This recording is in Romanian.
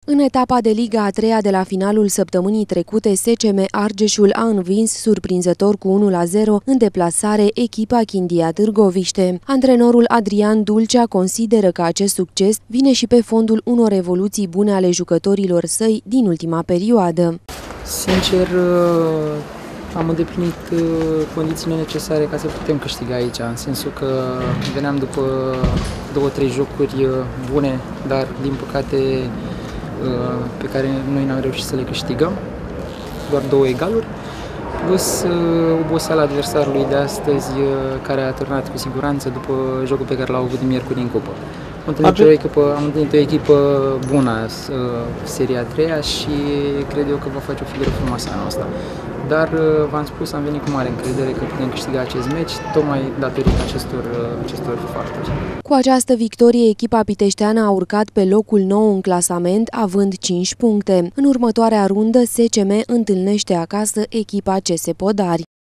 În etapa de Liga a treia de la finalul săptămânii trecute, SCM Argeșul a învins surprinzător cu 1-0 în deplasare echipa Chindia Târgoviște. Antrenorul Adrian Dulcea consideră că acest succes vine și pe fondul unor evoluții bune ale jucătorilor săi din ultima perioadă. Sincer, am îndeplinit condițiile necesare ca să putem câștiga aici, în sensul că veneam după 2-3 jocuri bune, dar din păcate pe care noi n-am reușit să le câștigăm, doar 2 egaluri, plus oboseala adversarului de astăzi, care a turnat cu siguranță după jocul pe care l-au avut miercuri în cupă. Am întâlnit o echipă bună, seria 3 și cred eu că va face o figură frumoasă anul ăsta. Dar, v-am spus, am venit cu mare încredere că putem câștiga acest meci, tocmai datorită acestor factori. Cu această victorie, echipa piteșteană a urcat pe locul 9 în clasament, având 5 puncte. În următoarea rundă, SCM întâlnește acasă echipa CS Podari.